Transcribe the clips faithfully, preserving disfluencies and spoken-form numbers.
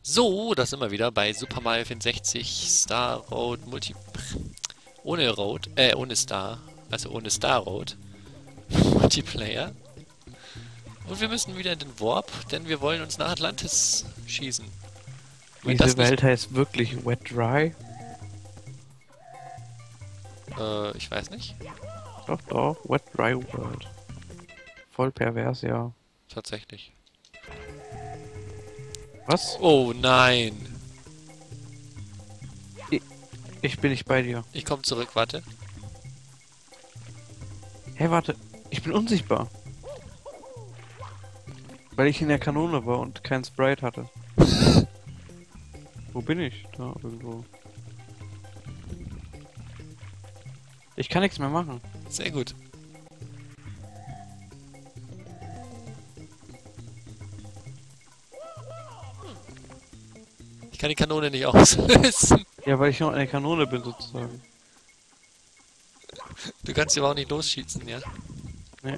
So, da sind wir wieder bei Super Mario vierundsechzig Star Road Multi... Ohne Road, äh, ohne Star. Also ohne Star Road. Multiplayer. Und wir müssen wieder in den Warp, denn wir wollen uns nach Atlantis schießen. Wenn Diese das nicht... Welt heißt wirklich Wet Dry? Äh, ich weiß nicht. Doch, doch, Wet Dry World. Voll pervers, ja. Tatsächlich. Was? Oh nein. Ich bin nicht bei dir. Ich komme zurück, warte. Hey, warte. Ich bin unsichtbar. Weil ich in der Kanone war und kein Sprite hatte. Wo bin ich? Da irgendwo. Ich kann nichts mehr machen. Sehr gut. Ich kann die Kanone nicht auslösen. Ja, weil ich noch in der Kanone bin sozusagen. Du kannst sie aber auch nicht losschießen, ja? Nee.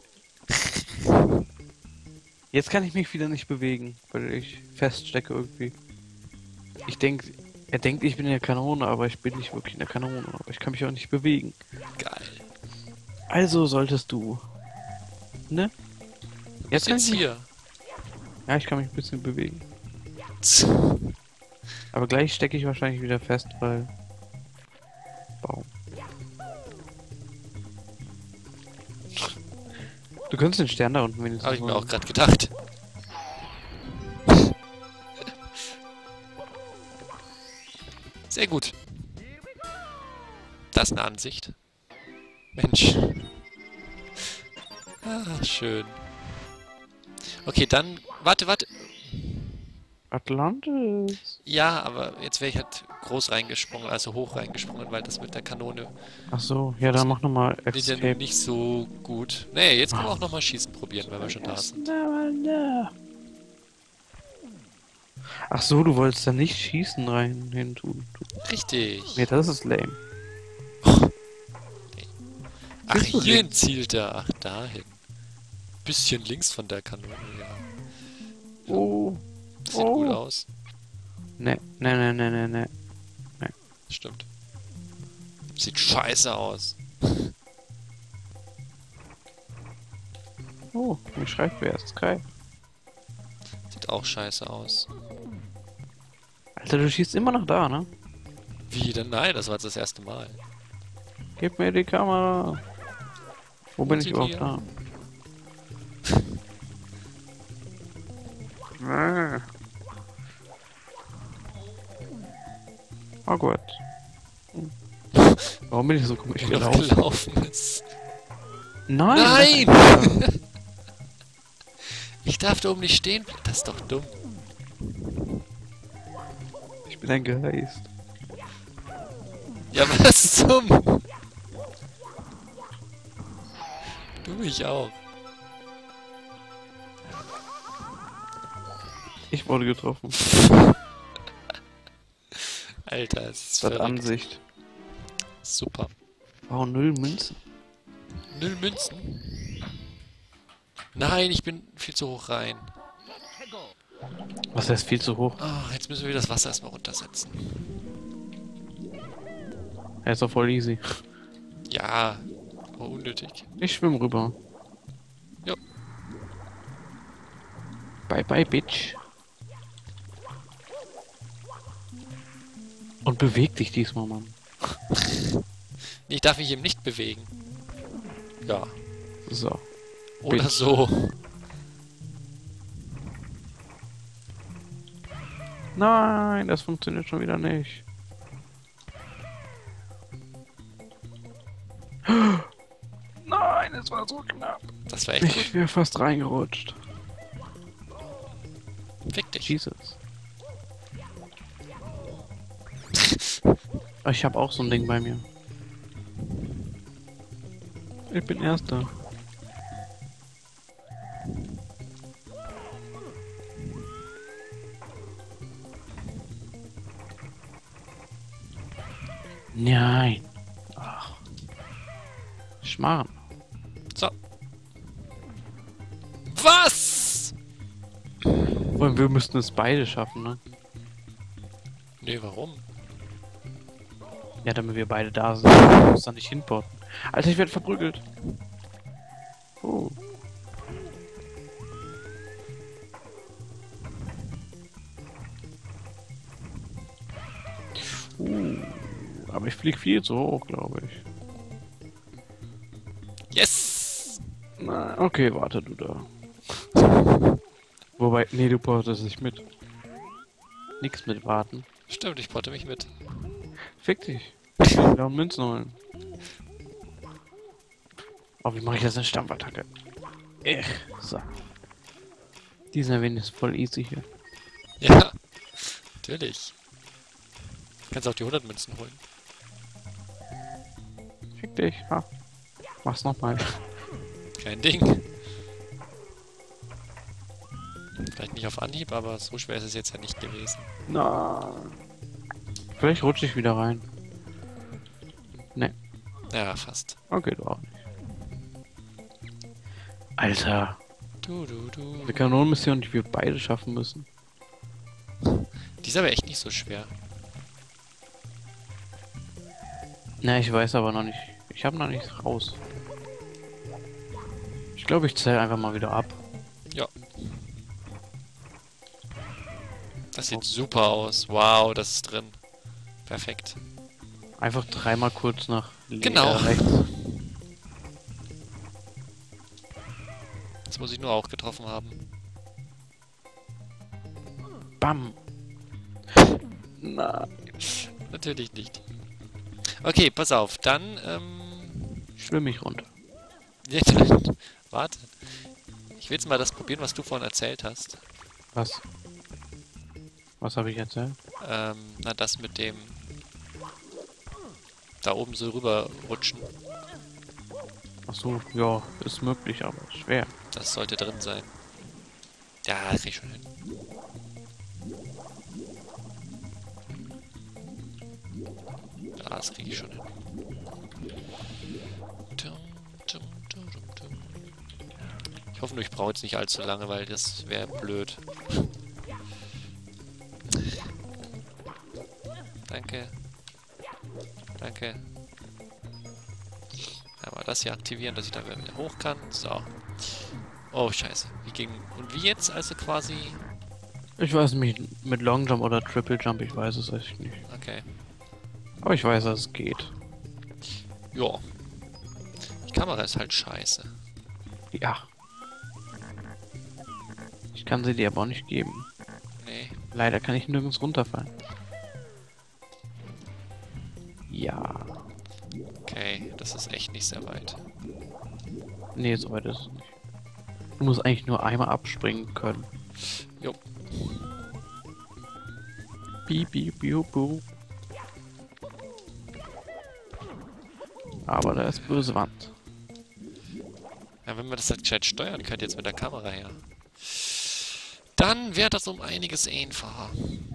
Jetzt kann ich mich wieder nicht bewegen, weil ich feststecke irgendwie. Ich denke, er denkt, ich bin in der Kanone, aber ich bin nicht wirklich in der Kanone. Aber ich kann mich auch nicht bewegen. Geil. Also solltest du. Ne? Jetzt kann jetzt ich mich- hier. Ja, ich kann mich ein bisschen bewegen. Aber gleich stecke ich wahrscheinlich wieder fest, weil... Baum. Du könntest den Stern da unten wenigstens Habe ich mir holen. auch gerade gedacht. Sehr gut. Das ist eine Ansicht. Mensch. Ah, schön. Okay, dann... Warte, warte. Atlantis. Ja, aber jetzt wäre ich halt groß reingesprungen, also hoch reingesprungen, weil das mit der Kanone Ach so, ja, dann mach nochmal ist ja Escape. nicht so gut. Nee, jetzt können wir auch nochmal schießen probieren, wenn wir schon da sind. Ach so, du wolltest da nicht schießen rein hin tun. Richtig. Nee, das ist lame. Ach, Bist du hierhin zielt er. Ach, dahin. Bisschen links von der Kanone, ja. Oh. Sieht Oh. gut aus. Ne, ne, ne, ne, ne, ne. Stimmt. Sieht scheiße aus. Oh, mir schreibt wer ist Sky. Sieht auch scheiße aus. Alter, du schießt immer noch da, ne? Wie denn? Nein, das war jetzt das erste Mal. Gib mir die Kamera. Wo bin ich sie überhaupt hier? da? Ah. Oh Gott. Warum bin ich so komisch Wie noch gelaufen? gelaufen ist. Nein! Nein! Ich darf da oben nicht stehen. Das ist doch dumm. Ich bin ein Geist. Ja, was zum... Du mich auch. Ich wurde getroffen. Alter, es ist Das hat verrückt. Ansicht. Super. Wow, null Münzen. Null Münzen. Nein, ich bin viel zu hoch rein. Was heißt viel zu hoch? Ah, jetzt müssen wir das Wasser erstmal runtersetzen. Er ist doch voll easy. Ja, aber unnötig. Ich schwimm rüber. Jo. Bye bye, Bitch. Und beweg dich diesmal, Mann. Ich darf mich eben nicht bewegen. Ja. So. Oder Bitch. so. Nein, das funktioniert schon wieder nicht. Nein, es war so knapp. Das war echt gut. Ich wäre fast reingerutscht. Fick dich. Jesus. Ich habe auch so ein Ding bei mir. Ich bin Erster. Nein. Ach. Schmarrn. So. Was? Wollen meine, wir müssten es beide schaffen, ne? Nee, warum? Ja, damit wir beide da sind. Wir müssen da nicht hinporten. Alter, ich werde verprügelt. Oh. Uh, aber ich fliege viel zu hoch, glaube ich. Yes! Na, okay, warte du da. Wobei, nee, du portest nicht mit. Nix mit warten. Stimmt, ich porte mich mit. Fick dich. Ich will blauen Münzen holen. Oh, wie mache ich das in Stampfattacke? Ech, so. Die sind ja wenigstens voll easy hier. Ja, natürlich. Kannst auch die hundert Münzen holen. Fick dich, ha. Mach's nochmal. Kein Ding. Vielleicht nicht auf Anhieb, aber so schwer ist es jetzt ja nicht gewesen. Na. Vielleicht rutsche ich wieder rein. Ne. Ja, fast. Okay, du auch nicht. Alter. Du, du, du. Eine Kanonenmission, die wir beide schaffen müssen. Die ist aber echt nicht so schwer. Na, ich weiß aber noch nicht. Ich habe noch nicht raus. Ich glaube, ich zähle einfach mal wieder ab. Ja. Das sieht super aus. Wow, das ist drin. Perfekt. Einfach dreimal kurz nach le- Genau. äh, rechts. Das muss ich nur auch getroffen haben. Bam. Na, Natürlich nicht. Okay, pass auf. Dann, ähm... schwimme ich runter. Jetzt, warte. Ich will jetzt mal das probieren, was du vorhin erzählt hast. Was? Was habe ich erzählt? Ähm, na, das mit dem... Da oben so rüber rutschen. Ach so, ja, ist möglich, aber schwer. Das sollte drin sein. Ja, krieg ich schon hin. Ja, das krieg ich schon hin. Tum, tum, tum, tum, tum. Ich hoffe nur, ich brauche jetzt nicht allzu lange, weil das wäre blöd. Danke. Danke. Ja, mal das hier aktivieren, dass ich da wieder hoch kann. So. Oh, scheiße. Wie ging... Und wie jetzt? Also quasi... Ich weiß nicht, mit Long Jump oder Triple Jump, ich weiß es echt nicht. Okay. Aber ich weiß, dass es geht. Ja. Die Kamera ist halt scheiße. Ja. Ich kann sie dir aber auch nicht geben. Nee. Leider kann ich nirgends runterfallen. Ja. Okay, das ist echt nicht sehr weit. Nee, so weit ist es nicht. Du musst eigentlich nur einmal abspringen können. Jo. Piep, piep, piep, piep. Aber da ist böse Wand. Ja, wenn man das halt gescheit steuern könnte jetzt mit der Kamera her, dann wäre das um einiges einfacher.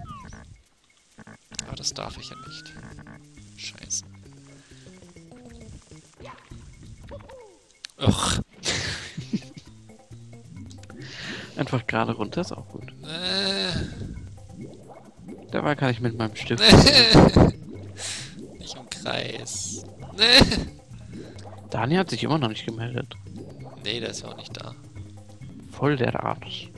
Aber das darf ich ja nicht. Scheiße. Och. Einfach gerade runter ist auch gut. Äh. Dabei kann ich mit meinem Stift. Nicht im Kreis. Nee. Dani hat sich immer noch nicht gemeldet. Nee, der ist ja auch nicht da. Voll der Arsch.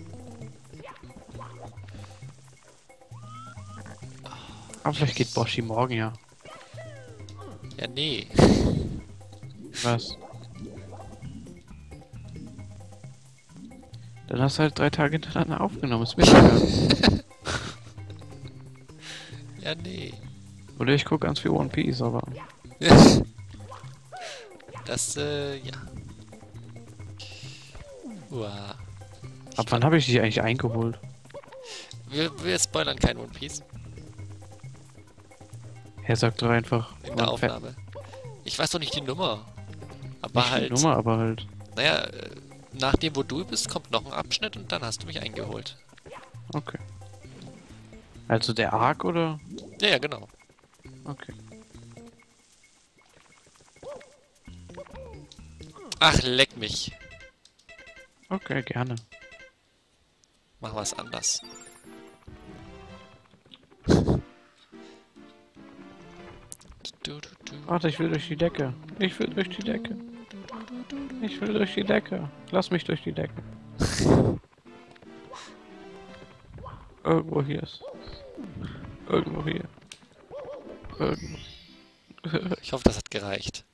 Aber vielleicht geht Boshi morgen ja. Ja, nee. Was? Dann hast du halt drei Tage hintereinander aufgenommen. Ist mir egal. Ja, nee. Oder ich gucke ganz viel One Piece, aber. Das, äh, ja. Uah. Ab wann habe ich dich eigentlich eingeholt? Wir, wir spoilern kein One Piece Er sagt doch einfach. in der man fährt- Aufnahme. Ich weiß doch nicht die Nummer. Aber Nicht die halt, Nummer, aber halt. naja, äh, nach dem, wo du bist, kommt noch ein Abschnitt und dann hast du mich eingeholt. Okay. Also der Arc oder? Ja, ja, genau. Okay. Ach, leck mich. Okay, gerne. Machen wir es anders. Warte, ich will durch die Decke. Ich will durch die Decke. Ich will durch die Decke. Lass mich durch die Decke. Irgendwo hier ist. Irgendwo hier. Irgendwo. Ich hoffe, das hat gereicht.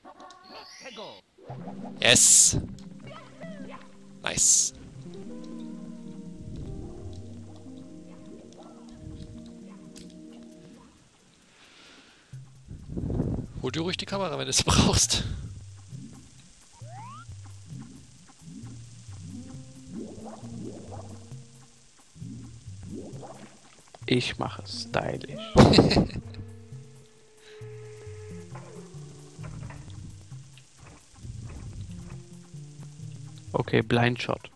Yes! Nice. Hol dir ruhig die Kamera, wenn du es brauchst. Ich mache es stylisch. Okay, Blind Shot.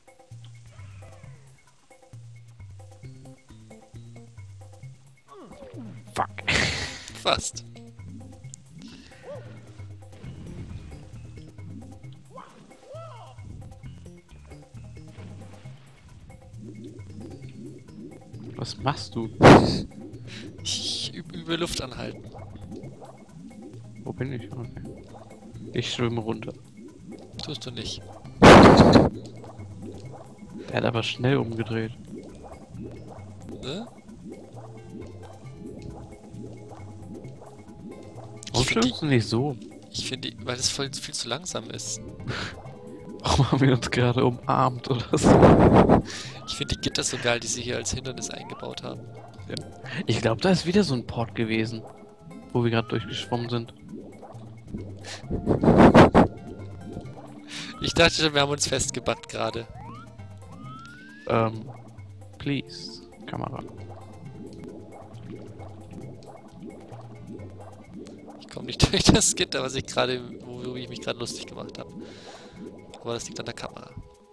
Fuck. Fast. Was machst du? Ich übe, übe Luft anhalten. Wo bin ich? Okay. Ich schwimme runter. Tust du nicht. Der hat aber schnell umgedreht. Ne? Warum Ich finde schwimmst du nicht so? Ich finde, weil es voll viel zu langsam ist. Warum haben wir uns gerade umarmt oder so? Ich finde die Gitter so geil, die sie hier als Hindernis eingebaut haben. Ja. Ich glaube, da ist wieder so ein Port gewesen, wo wir gerade durchgeschwommen sind. Ich dachte schon, wir haben uns festgebackt gerade. Ähm, please, Kamera. Ich komme nicht durch das Gitter, was ich gerade, wo, wo ich mich gerade lustig gemacht habe. Aber das liegt an der Kamera.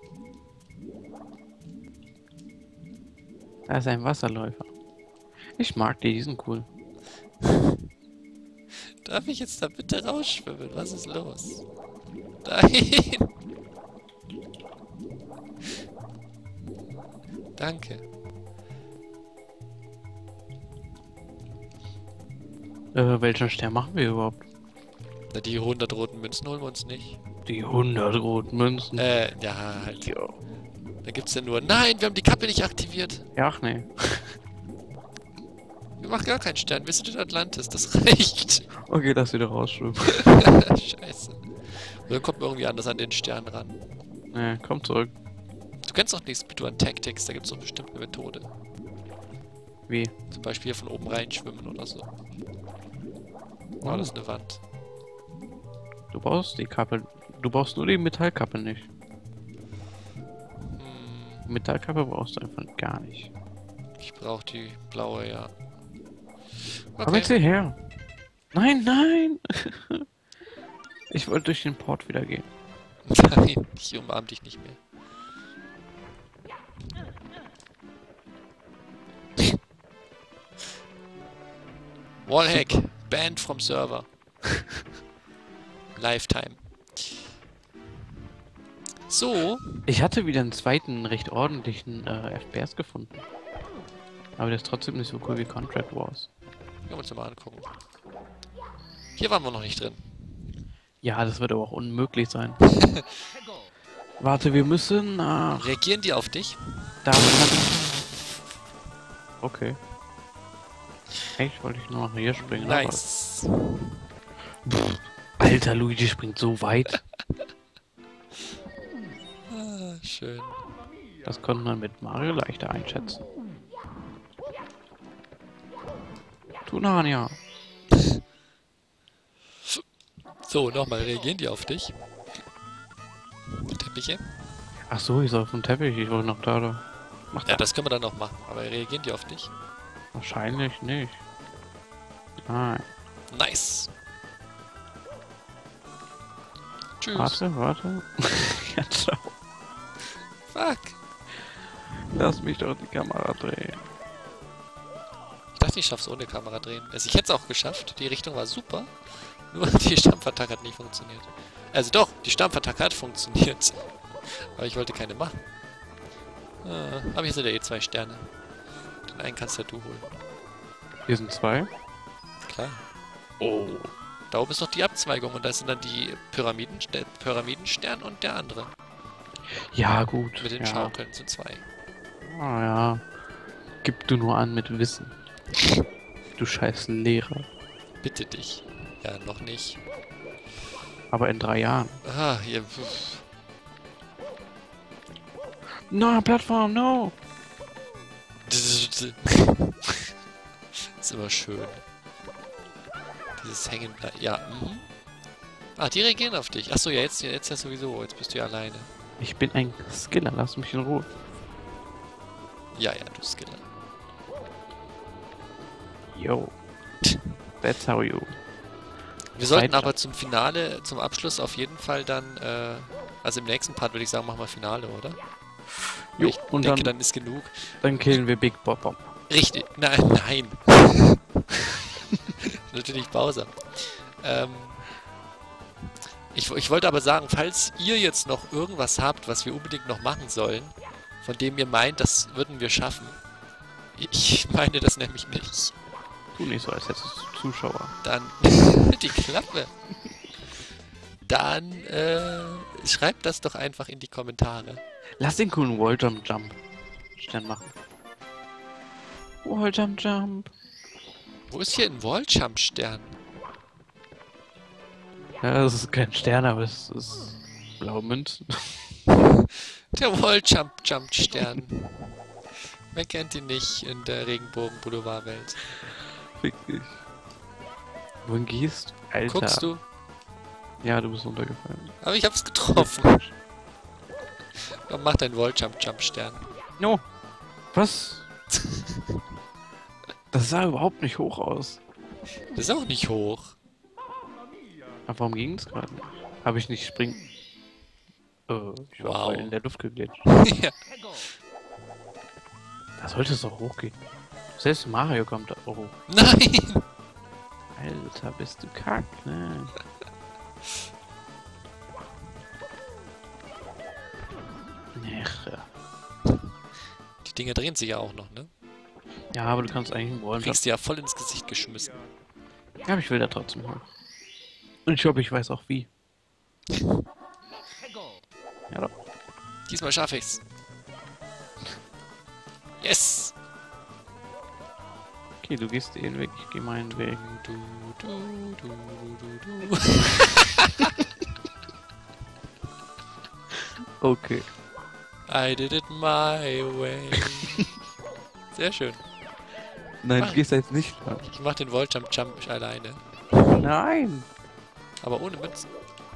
Da ist ein Wasserläufer. Ich mag die, die sind cool. Darf ich jetzt da bitte rausschwimmen? Was ist los? Nein! Danke. Äh, welchen Stern machen wir überhaupt? Na, die hundert roten Münzen holen wir uns nicht. Die hundert roten Münzen. Äh, ja, halt. Jo. Da gibt's ja nur... Nein, wir haben die Kappe nicht aktiviert. Ja, ach nee. Wir machen gar keinen Stern. Wir sind in Atlantis. Das reicht. Okay, lass wieder rausschwimmen. Scheiße. Und dann kommt man irgendwie anders an den Stern ran. Nee, komm zurück. Du kennst doch nichts mit an Tactics. Da gibt's doch bestimmt eine Methode. Wie? Zum Beispiel hier von oben reinschwimmen oder so. Oh, das ist eine Wand. Du brauchst die Kappe. Du brauchst nur die Metallkappe nicht. Hm, Die Metallkappe brauchst du einfach gar nicht. ich brauche die blaue, ja. Komm jetzt hierher. Nein, nein! Ich wollte durch den Port wieder gehen. Nein, ich umarm dich nicht mehr. Wallhack, banned from server. Lifetime. So. Ich hatte wieder einen zweiten recht ordentlichen äh, F P S gefunden. Aber der ist trotzdem nicht so cool wie Contract Wars. Können wir uns mal angucken. Hier waren wir noch nicht drin. Ja, das wird aber auch unmöglich sein. Warte, wir müssen nach... Reagieren die auf dich? Da. Okay. Eigentlich wollte ich nur nach hier springen. Nice. Aber... Pff, Alter, Luigi springt so weit. Ah, schön. Das konnte man mit Mario leichter einschätzen. Tunania. So, nochmal, reagieren die auf dich? Teppiche? Ach so, ich soll auf dem Teppich. Ich wollte noch da. da. Mach Ja, das können wir dann noch machen. Aber reagieren die auf dich? Wahrscheinlich nicht. Nein. Nice. Tschüss. Warte, warte. Ja, ciao. Fuck. Lass mich doch die Kamera drehen. Ich dachte, ich schaff's ohne Kamera drehen. Also ich hätte es auch geschafft. Die Richtung war super. Nur die Stampfattacke hat nicht funktioniert. Also doch, die Stampfattacke hat funktioniert. Aber ich wollte keine machen. Ah, aber hier sind ja eh zwei Sterne. Den einen kannst ja du holen. Hier sind zwei. Klar. Oh. Da oben ist noch die Abzweigung und da sind dann die Pyramiden, der Pyramidenstern und der andere. Ja, gut. Mit den ja. Schaukeln sind zwei. Ah ja. Gib du nur an mit Wissen. Du scheiß Lehrer. Bitte dich. Ja, noch nicht. Aber in drei Jahren. Ah, hier. Pff. No, Plattform, no! Ist immer schön. Dieses Hängenbleiben. Ja, mhm. Ah, die reagieren auf dich. Achso, ja, jetzt, jetzt ja sowieso. Jetzt bist du ja alleine. Ich bin ein Skiller, lass mich in Ruhe. Ja, ja, du Skiller. Yo. That's how you. Wir sollten Weiter. aber zum Finale, zum Abschluss auf jeden Fall dann, äh, also im nächsten Part würde ich sagen, machen wir Finale, oder? Jo, ich und denke, dann, dann ist genug. dann killen wir Big Bob Bob. Richtig. Nein, nein. Natürlich Bowser. Ähm, ich, ich wollte aber sagen, falls ihr jetzt noch irgendwas habt, was wir unbedingt noch machen sollen, von dem ihr meint, das würden wir schaffen. Ich meine das nämlich nicht. Tu nicht so, als hättest du Zuschauer. Dann die Klappe. Dann äh, schreibt das doch einfach in die Kommentare. Lass den coolen Walljump Jump Stern machen. Walljump Jump. Wo ist hier ein Walljump-Stern? Ja, das ist kein Stern, aber es ist blaue Münzen. Der Walljump-Jump-Stern. Wer kennt ihn nicht in der Regenbogen-Boulevard-Welt? Fick dich. Wohin gehst du? Alter. Guckst du? Ja, du bist runtergefallen. Aber ich hab's getroffen. Komm, mach deinen Walljump-Jump-Stern. No. Was? Das sah überhaupt nicht hoch aus. Das ist auch nicht hoch. Aber warum ging es gerade? Habe ich nicht springen? Äh, ich war Wow. voll in der Luft geglitscht. Ja. Da sollte es doch hochgehen. Selbst Mario kommt da hoch. Nein! Alter, bist du kack, ne? Neche. Die Dinger drehen sich ja auch noch, ne? Ja, aber du kannst eigentlich einen Du Walljump. kriegst die ja voll ins Gesicht geschmissen. Ja, aber ich will da trotzdem hoch. Und ich glaube, ich weiß auch wie. Ja doch. Diesmal schaffe ich's. Yes! Okay, du gehst den Weg, ich gehe meinen Weg. Du, du, du, du, du. Okay. I did it my way. Sehr schön. Nein, Ah. du gehst da jetzt nicht lang. Ich mach den Walljump Jump alleine. Nein! Aber ohne Münzen.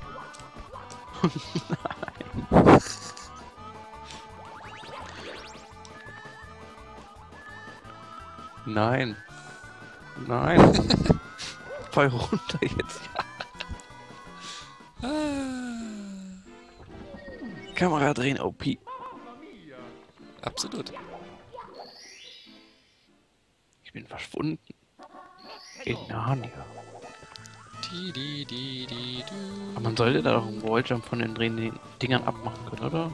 Nein. Nein. Fall runter jetzt. Ah. Kamera drehen, O P. Absolut. Ich bin verschwunden. In Narnia. Die, die, die, die, du. Aber man sollte da doch einen Walljump von den drehenden Dingern abmachen können, oder?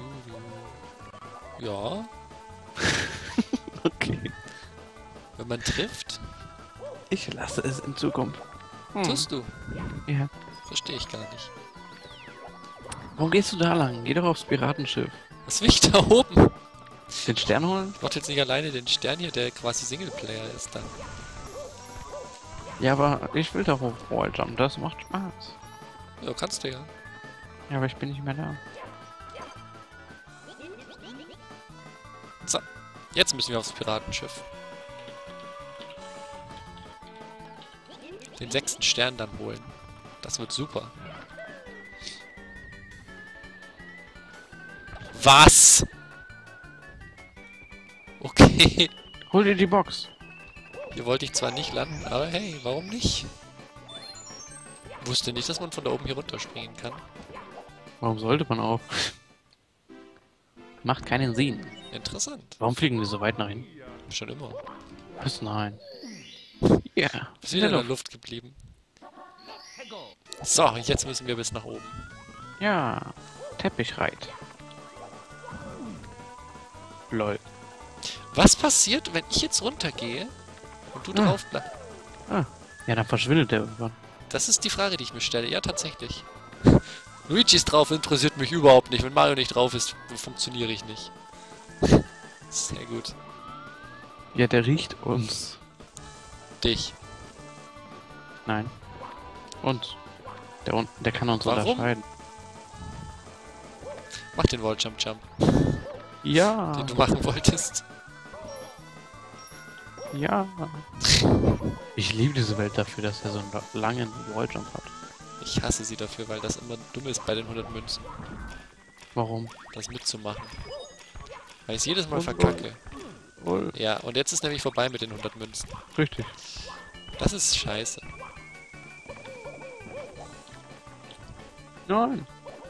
Ja, Okay. wenn man trifft, Ich lasse es in Zukunft. Hm. tust du. Ja. Verstehe ich gar nicht. Warum gehst du da lang? Geh doch aufs Piratenschiff. Was will ich da oben? Den Stern holen? Ich mach jetzt nicht alleine den Stern hier, der quasi Singleplayer ist dann. Ja, aber ich will doch auf Walljump. Das macht Spaß. Ja, kannst du ja. Ja, aber ich bin nicht mehr da. So, jetzt müssen wir aufs Piratenschiff. Den sechsten Stern dann holen. Das wird super. Was? Okay. Hol dir die Box. Hier wollte ich zwar nicht landen, aber hey, warum nicht? Wusste nicht, dass man von da oben hier runterspringen kann. Warum sollte man auch? Macht keinen Sinn. Interessant. Warum fliegen wir so weit nach hinten? Schon immer. Was? Nein. Ja. Bist wieder in der Luft geblieben. So, jetzt müssen wir bis nach oben. Ja. Teppichreit. Lol. Was passiert, wenn ich jetzt runtergehe und du Ah. drauf bleibst? Ah. Ja, dann verschwindet der irgendwann. Das ist die Frage, die ich mir stelle. Ja, tatsächlich. Luigi ist drauf, interessiert mich überhaupt nicht. Wenn Mario nicht drauf ist, funktioniere ich nicht. Sehr gut. Ja, der riecht uns. Dich. Nein. Uns. Der unten, der kann uns Warum? unterscheiden. Mach den Wall Jump Jump, Ja. den du machen wolltest. Ja. Ich liebe diese Welt dafür, dass er so einen langen Walljump hat. Ich hasse sie dafür, weil das immer dumm ist bei den hundert Münzen, Warum? das mitzumachen. Weil ich es jedes Mal Und- verkacke. Wohl. Ja, und jetzt ist nämlich vorbei mit den hundert Münzen. Richtig. Das ist scheiße. Nein.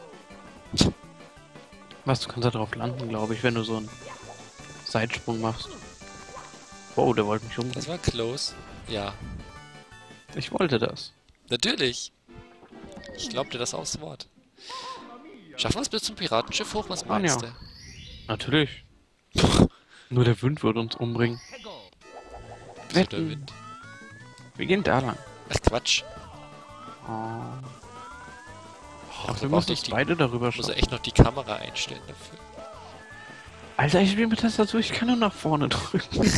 Was, du kannst da drauf landen, glaube ich, wenn du so einen Seitsprung machst. Wow, der wollte mich Das umbringen. war close. Ja, Ich wollte das. natürlich. Ich glaub dir das aufs Wort. Schaffen wir es bis zum Piratenschiff hoch? Was Ah, meinst ja. du? Natürlich. Nur der Wind wird uns umbringen. Wieso der Wetten. Wind? Wir gehen da lang. Ach Quatsch. Oh. Oh, Ach, da wir brauchte müssen ich uns die, beide darüber muss schauen. er echt noch die Kamera einstellen dafür. Alter, ich spiele mit Tastatur, ich kann nur nach vorne drücken.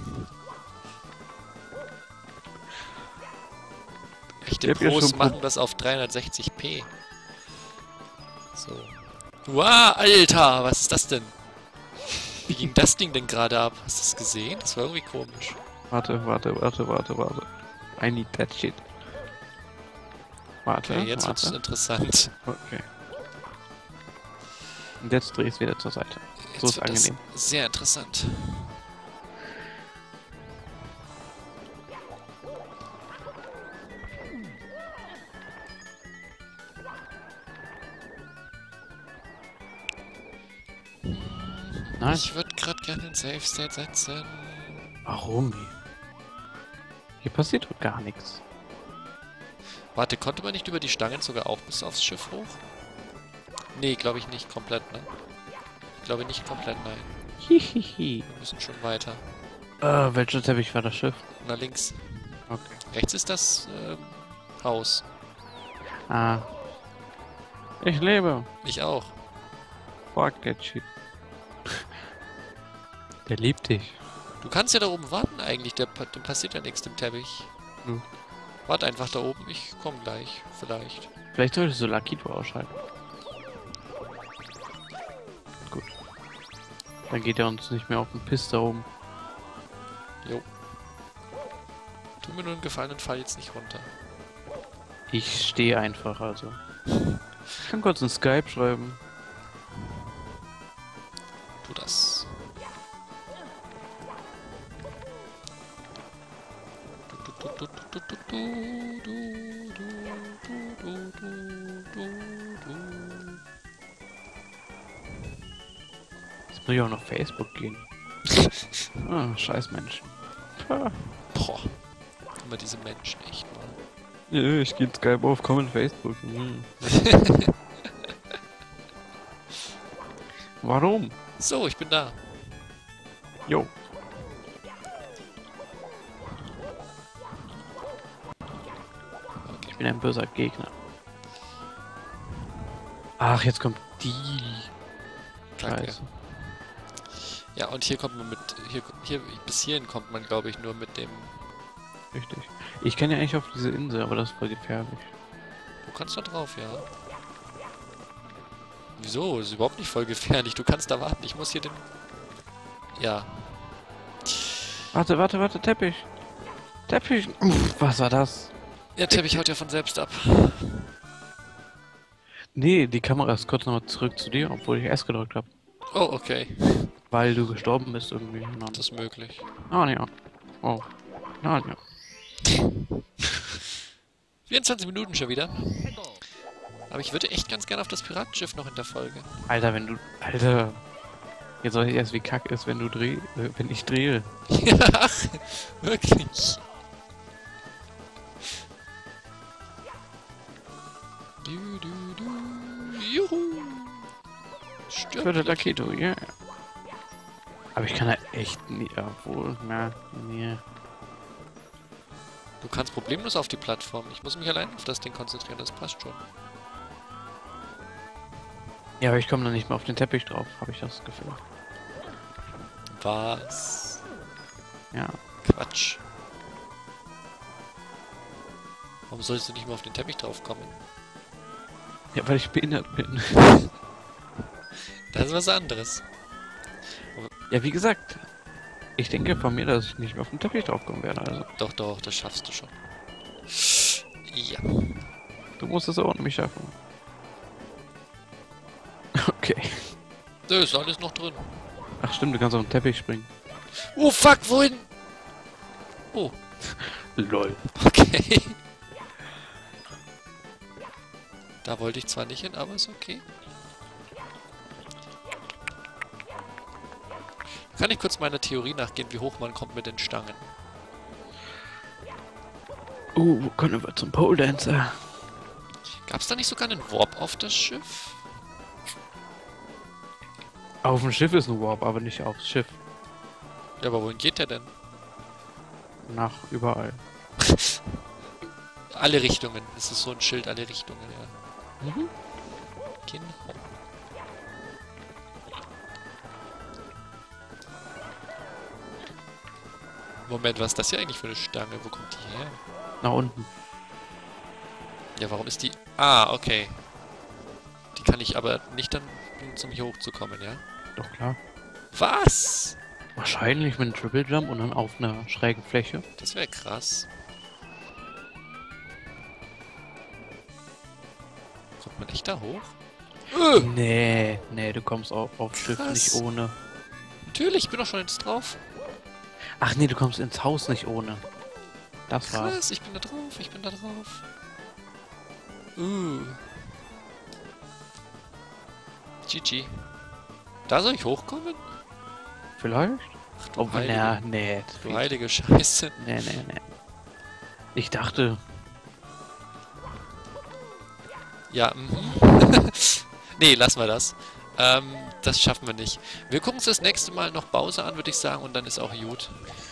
Echte Ich hab ja Pros schon machen das auf dreihundertsechzig p. So. Wow, Alter, was ist das denn? Wie ging das Ding denn gerade ab? Hast du es gesehen? Das war irgendwie komisch. Warte, warte, warte, warte, warte. I need that shit. Warte, Okay, jetzt wird es warte. interessant. Okay. Und jetzt dreh ich es wieder zur Seite. So Jetzt ist wird das angenehm. sehr interessant. Nein, Ich würde gerade gerne den Safe State setzen. warum? Hier passiert doch gar nichts. Warte, konnte man nicht über die Stangen sogar auch bis aufs Schiff hoch? Nee, glaube ich nicht komplett, ne? Ich glaube nicht komplett, nein. Hihihi. Wir müssen schon weiter. Äh, welcher Teppich war das Schiff? Na, links. Okay. Rechts ist das ähm, Haus. Ah. Ich lebe. Ich auch. Fuck that shit. Der liebt dich. Du kannst ja da oben warten eigentlich, der, pa- dem passiert ja nichts dem Teppich. Hm. Wart einfach da oben, ich komm gleich, vielleicht. Vielleicht solltest du Lakito ausschalten. Gut. Dann geht er uns nicht mehr auf den Piss da oben. Jo. Tu mir nur einen Gefallen und fall jetzt nicht runter. Ich stehe einfach, also. Ich kann kurz in Skype schreiben. Tu das. Du, du, du, du, du, du, du, du, du, du, du, du. Jetzt muss ich auch noch Facebook gehen. Ah, scheiß Menschen. Ah. Boah. Immer diese Menschen, echt mal. Ja, ich gehe in Skype auf, komm in Facebook. Hm. Warum? So, ich bin da. Jo. Ich bin ein böser Gegner. Ach, jetzt kommt die Kacke. Scheiße. Ja, und hier kommt man mit. Hier, hier bis hierhin kommt man, glaube ich, nur mit dem. Richtig. Ich kann ja eigentlich auf diese Insel, aber das ist voll gefährlich. Du kannst da drauf, ja. Wieso? Das ist überhaupt nicht voll gefährlich. Du kannst da warten. Ich muss hier den. Ja. Warte, warte, warte, Teppich. Teppich. Uff, was war das? Der Teppich haut ja von selbst ab. Nee, die Kamera ist kurz nochmal zurück zu dir, obwohl ich S gedrückt habe. Oh, okay. Weil du gestorben bist irgendwie. Na, Das ist möglich. ah, ja. Oh. Na, ja. vierundzwanzig Minuten schon wieder. Aber ich würde echt ganz gerne auf das Piratenschiff noch in der Folge. Alter, wenn du. Alter. Jetzt weiß ich erst, wie kack ist, wenn du dreh. Äh, wenn ich drehe. Ja, wirklich. Du, du, du. Juhu. Stirb Für wieder. Laketo, yeah. Aber ich kann ja echt nie, obwohl, na, nee. Du kannst problemlos auf die Plattform. Ich muss mich allein auf das Ding konzentrieren, das passt schon. Ja, aber ich komme noch nicht mal auf den Teppich drauf, habe ich das Gefühl. Was? Ja. Quatsch. Warum sollst du nicht mehr auf den Teppich draufkommen? Ja, weil ich behindert bin. Das ist was anderes. Ja, wie gesagt, ich denke von mir, dass ich nicht mehr auf den Teppich draufkommen werde, also. Doch, doch, das schaffst du schon. Ja. Du musst es ohne mich schaffen. Okay. Nö, ist alles noch drin. Ach stimmt, du kannst auf den Teppich springen. Oh, fuck, wohin? Oh, Lol. okay. Da wollte ich zwar nicht hin, aber ist okay. Kann ich kurz meiner Theorie nachgehen, wie hoch man kommt mit den Stangen? Uh, wo können wir zum Pole Dancer? Gab es da nicht sogar einen Warp auf das Schiff? Auf dem Schiff ist ein Warp, aber nicht aufs Schiff. Ja, aber wohin geht der denn? Nach überall. Alle Richtungen. Es ist so ein Schild, alle Richtungen, ja. Mhm. Genau. Moment, was ist das hier eigentlich für eine Stange? Wo kommt die her? Nach unten. Ja, warum ist die... Ah, okay. Die kann ich aber nicht dann benutzen, um hier hochzukommen, ja? Doch klar. Was? Wahrscheinlich mit einem Triple Jump und dann auf einer schrägen Fläche. Das wäre krass. Kommt man echt da hoch? Äh, Nee, nee, du kommst auf, aufs Schiff Krass. nicht ohne. natürlich, ich bin doch schon jetzt drauf. Ach nee, du kommst ins Haus nicht ohne. Das war's. Krass, ich bin da drauf, ich bin da drauf. Uh. G G. Da soll ich hochkommen? Vielleicht? Ach, du, Obwohl, heilige, na, nee. das du geht. heilige Scheiße. Nee, nee, nee. Ich dachte, Ja, mhm. Nee, lassen wir das. Ähm, das schaffen wir nicht. Wir gucken uns das nächste Mal noch Bowser an, würde ich sagen, und dann ist auch gut.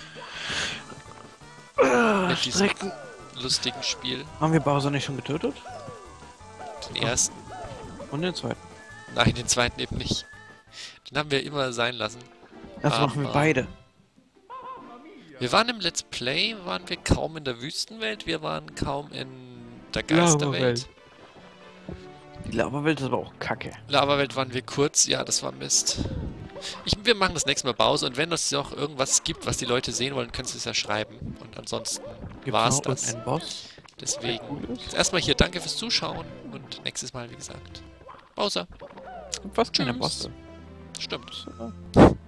äh, Mit diesem Strecken. lustigen Spiel. Haben wir Bowser nicht schon getötet? Den ersten. Und den zweiten? Nein, den zweiten eben nicht. Den haben wir immer sein lassen. Das machen wir Aber- beide. Wir waren im Let's Play, waren wir kaum in der Wüstenwelt, wir waren kaum in der Lava-Welt. Geisterwelt. Die Lava-Welt ist aber auch kacke. Lava-Welt waren wir kurz, ja, das war Mist. Ich, wir machen das nächste Mal Pause und wenn es noch irgendwas gibt, was die Leute sehen wollen, können sie es ja schreiben. Und ansonsten Gibt's war's noch das. irgendeinen Boss? Deswegen Cool ist? erstmal hier danke fürs Zuschauen und nächstes Mal, wie gesagt, Pause. Was keine Tschüss. Bosse. Stimmt. So.